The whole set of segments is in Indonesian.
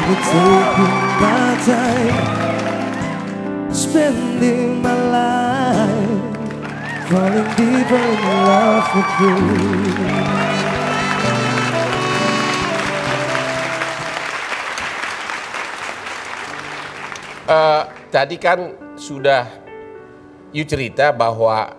We're taking my time, spending my life, falling deeper in love with you. Tadi kan sudah you cerita bahwa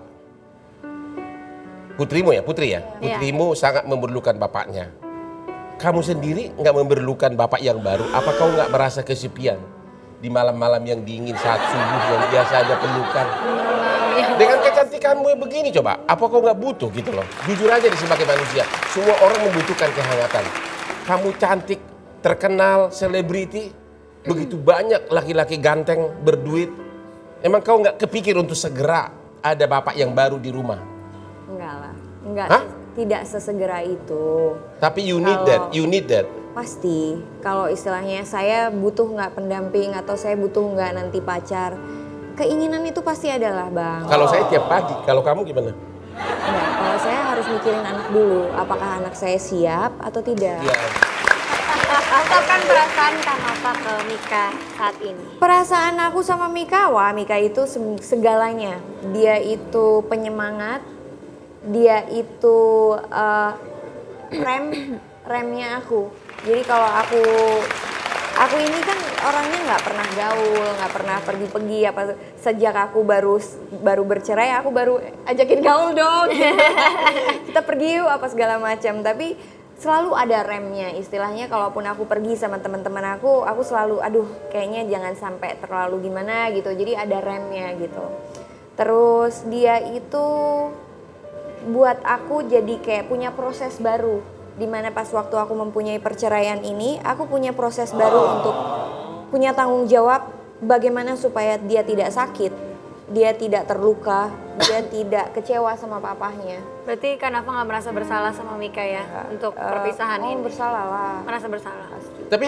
putrimu putrimu sangat memerlukan bapaknya. Kamu sendiri nggak memerlukan bapak yang baru? Apa kau nggak merasa kesepian di malam-malam yang dingin saat subuh yang biasanya pelukan? Dengan kecantikanmu yang begini coba, apa kau nggak butuh gitu loh? Jujur aja sebagai manusia, semua orang membutuhkan kehangatan. Kamu cantik, terkenal, selebriti, begitu banyak laki-laki ganteng, berduit. Emang kau nggak kepikir untuk segera ada bapak yang baru di rumah? Enggak lah, enggak. Hah? Tidak sesegera itu. Tapi you need that. Pasti, kalau istilahnya saya butuh nggak pendamping atau saya butuh nggak nanti pacar, keinginan itu pasti adalah bang. Kalau saya tiap pagi, kalau kamu gimana? Enggak, kalau saya harus mikirin anak dulu, apakah anak saya siap atau tidak. Ya. Ungkapkan perasaan Kanova ke Mika saat ini. Perasaan aku sama Mika, wah Mika itu segalanya. Dia itu penyemangat, dia itu remnya aku. Jadi kalau aku ini kan orangnya nggak pernah gaul, nggak pernah pergi-pergi apa. Sejak aku baru bercerai, aku baru ajakin gaul dong. Kita pergi yuk apa segala macam. Tapi selalu ada remnya, istilahnya kalaupun aku pergi sama teman-teman aku selalu aduh kayaknya jangan sampai terlalu gimana gitu, jadi ada remnya gitu. Terus dia itu buat aku jadi kayak punya proses baru, dimana pas waktu aku mempunyai perceraian ini, aku punya proses baru untuk punya tanggung jawab bagaimana supaya dia tidak sakit, dia tidak terluka, dia tidak kecewa sama papahnya. Berarti Kanova nggak merasa bersalah sama Mika ya untuk perpisahan ini? Bersalah lah. Merasa bersalah. Tapi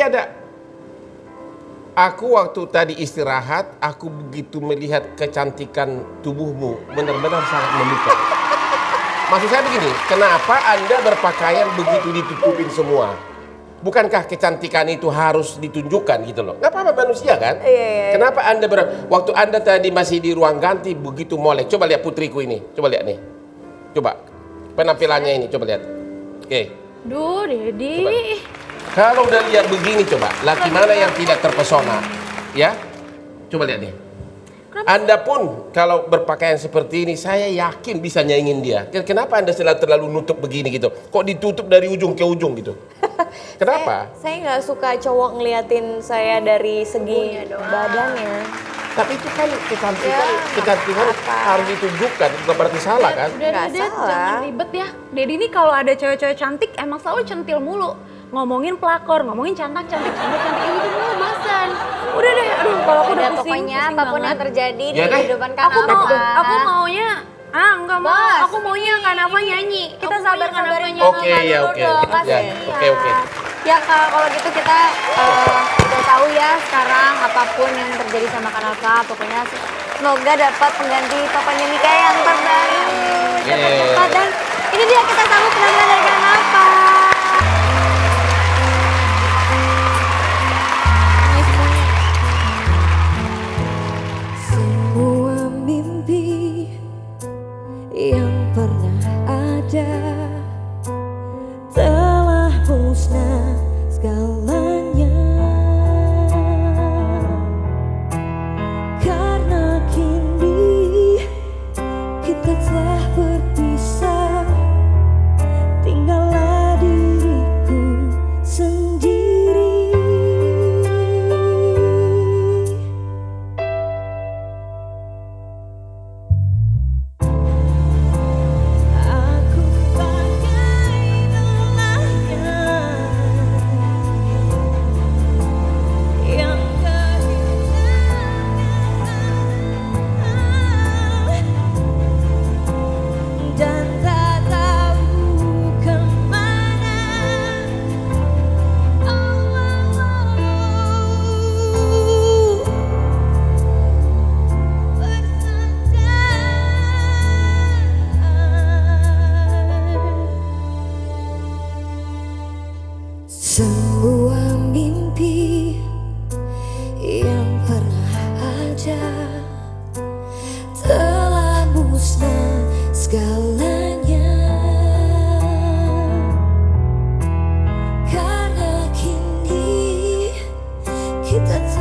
aku waktu tadi istirahat, aku begitu melihat kecantikan tubuhmu, benar-benar sangat memikat. Maksud saya begini, kenapa Anda berpakaian begitu ditutupin semua? Bukankah kecantikan itu harus ditunjukkan gitu loh? Nggak apa-apa manusia kan? Iya. Kenapa Anda waktu Anda tadi masih di ruang ganti begitu molek? Coba lihat putriku ini, coba lihat nih. Coba penampilannya ini, coba lihat. Oke. Duh, Dedi. Coba. Kalau udah lihat begini coba, laki mana yang tidak terpesona? Ya? Coba lihat nih. Anda pun kalau berpakaian seperti ini, saya yakin bisa nyaingin dia. Kenapa Anda terlalu nutup begini gitu? Kok ditutup dari ujung ke ujung gitu? Kenapa? Saya nggak suka cowok ngeliatin saya dari segi badannya. Tapi itu kan kecantikan harus ditunjukkan, bukan berarti salah kan? Udah Nggak Ded, salah. jangan ribet ya. Dedi ini kalau ada cewek-cewek cantik emang selalu centil mulu. Ngomongin pelakor, ngomongin cantik itu mulu bahasan. Udah deh, aduh kalau aku udah pusing. Pokoknya pusing apapun banget. yang terjadi di Ya deh. kehidupan Aku Kanova. maunya enggak mau. Bos. Aku maunya Kanova nyanyi. Kita Aku maunya sabar-sabarin Kanova nyanyi. Oke, ya oke. Oke. Ya kalau gitu kita udah tahu ya sekarang apapun yang terjadi sama Kanova, pokoknya semoga dapat pengganti papanya Mika yang terbaru. Cepat-cepat dan ini dia kita sambut penampilan dari Kanova. Semua mimpi yang pernah ada telah musnah segalanya, karena kini kita telah berpisah, tinggallah diriku sendiri. Aku tak pernah ada telah musnah segalanya. Karena kini kita